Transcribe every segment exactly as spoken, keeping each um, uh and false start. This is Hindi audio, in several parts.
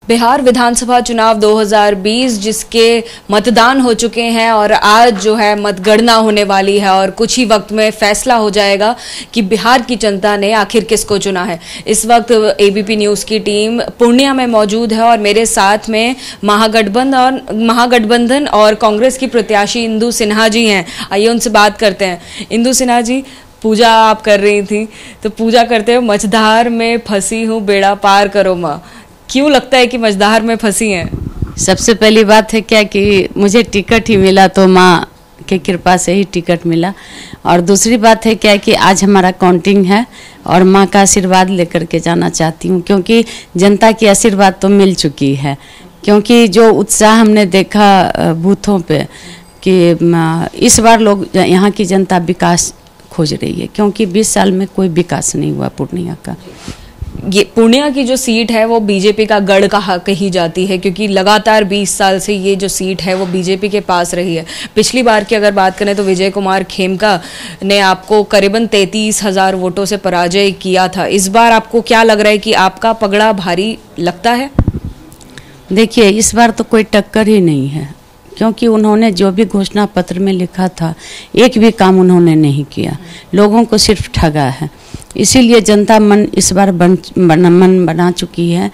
बिहार विधानसभा चुनाव दो हज़ार बीस जिसके मतदान हो चुके हैं और आज जो है मतगणना होने वाली है और कुछ ही वक्त में फैसला हो जाएगा कि बिहार की जनता ने आखिर किसको चुना है। इस वक्त एबीपी न्यूज़ की टीम पूर्णिया में मौजूद है और मेरे साथ में महागठबंधन और महागठबंधन और कांग्रेस की प्रत्याशी इंदु सिन्हा जी हैं। आइए उनसे बात करते हैं। इंदु सिन्हा जी, पूजा आप कर रही थी, तो पूजा करते हुए मझधार में फंसी हूँ बेड़ा पार करो माँ, क्यों लगता है कि मझधार में फंसी हैं? सबसे पहली बात है क्या कि मुझे टिकट ही मिला तो माँ की कृपा से ही टिकट मिला, और दूसरी बात है क्या कि आज हमारा काउंटिंग है और माँ का आशीर्वाद लेकर के जाना चाहती हूँ, क्योंकि जनता की आशीर्वाद तो मिल चुकी है। क्योंकि जो उत्साह हमने देखा बूथों पे कि इस बार लोग यहाँ की जनता विकास खोज रही है, क्योंकि बीस साल में कोई विकास नहीं हुआ पूर्णिया का। ये पूर्णिया की जो सीट है वो बीजेपी का गढ़ कहा कही जाती है, क्योंकि लगातार बीस साल से ये जो सीट है वो बीजेपी के पास रही है। पिछली बार की अगर बात करें तो विजय कुमार खेमका ने आपको करीबन तैंतीस हजार वोटों से पराजय किया था। इस बार आपको क्या लग रहा है कि आपका पगड़ा भारी लगता है? देखिए, इस बार तो कोई टक्कर ही नहीं है, क्योंकि उन्होंने जो भी घोषणा पत्र में लिखा था एक भी काम उन्होंने नहीं किया, लोगों को सिर्फ ठगा है। इसीलिए जनता मन इस बार बन, बन मन बना चुकी है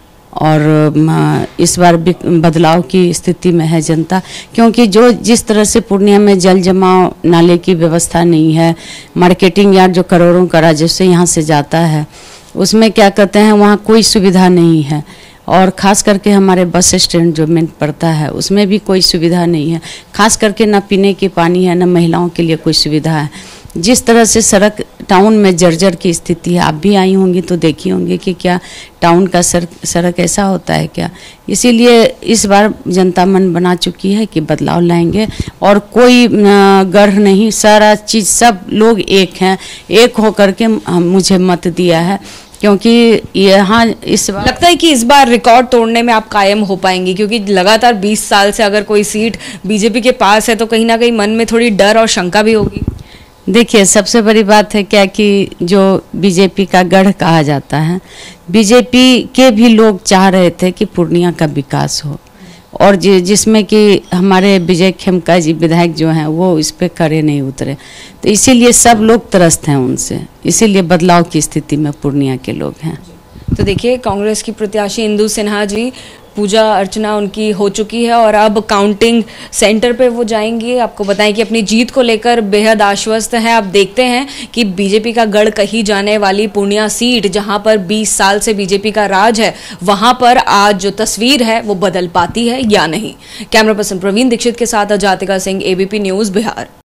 और इस बार बदलाव की स्थिति में है जनता। क्योंकि जो जिस तरह से पूर्णिया में जल जमाव नाले की व्यवस्था नहीं है, मार्केटिंग यार्ड जो करोड़ों का राजस्व यहाँ से जाता है उसमें क्या कहते हैं वहाँ कोई सुविधा नहीं है, और ख़ास करके हमारे बस स्टैंड जो मेन पड़ता है उसमें भी कोई सुविधा नहीं है। खास करके न पीने की पानी है, न महिलाओं के लिए कोई सुविधा है। जिस तरह से सड़क टाउन में जर्जर की स्थिति है, आप भी आई होंगी तो देखी होंगी कि क्या टाउन का सड़क सड़क ऐसा होता है क्या। इसीलिए इस बार जनता मन बना चुकी है कि बदलाव लाएंगे, और कोई गढ़ नहीं, सारा चीज़ सब लोग एक हैं, एक होकर के मुझे मत दिया है। क्योंकि यहाँ इस बार लगता है कि इस बार रिकॉर्ड तोड़ने में आप कायम हो पाएंगी, क्योंकि लगातार बीस साल से अगर कोई सीट बीजेपी के पास है तो कहीं ना कहीं मन में थोड़ी डर और शंका भी होगी। देखिए, सबसे बड़ी बात है क्या कि जो बीजेपी का गढ़ कहा जाता है, बीजेपी के भी लोग चाह रहे थे कि पूर्णिया का विकास हो, और जि, जिसमें कि हमारे विजय खेमका जी विधायक जो हैं वो इस पे खड़े नहीं उतरे, तो इसीलिए सब लोग त्रस्त हैं उनसे, इसीलिए बदलाव की स्थिति में पूर्णिया के लोग हैं। तो देखिए, कांग्रेस की प्रत्याशी इंदु सिन्हा जी, पूजा अर्चना उनकी हो चुकी है और अब काउंटिंग सेंटर पे वो जाएंगी। आपको बताएं कि अपनी जीत को लेकर बेहद आश्वस्त हैं। अब देखते हैं कि बीजेपी का गढ़ कही जाने वाली पूर्णिया सीट, जहां पर बीस साल से बीजेपी का राज है, वहां पर आज जो तस्वीर है वो बदल पाती है या नहीं। कैमरा पर्सन प्रवीण दीक्षित के साथ अजातिका सिंह, एबीपी न्यूज़, बिहार।